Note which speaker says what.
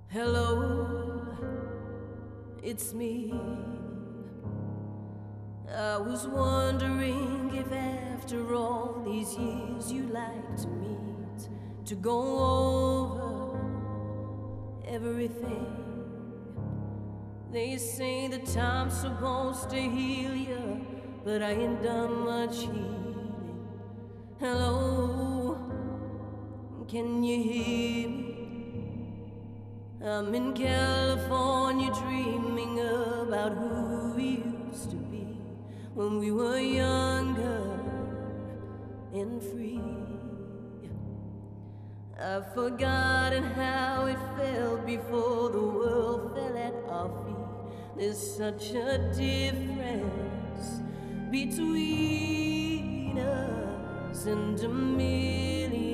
Speaker 1: Hello, it's me. I was wondering if after all these years you'd like to meet, to go over everything. They say the time's supposed to heal you, but I ain't done much healing. Hello, can you hear me? I'm in California dreaming about who we used to be when we were younger and free. I've forgotten how it felt before the world fell at our feet. There's such a difference between us and a million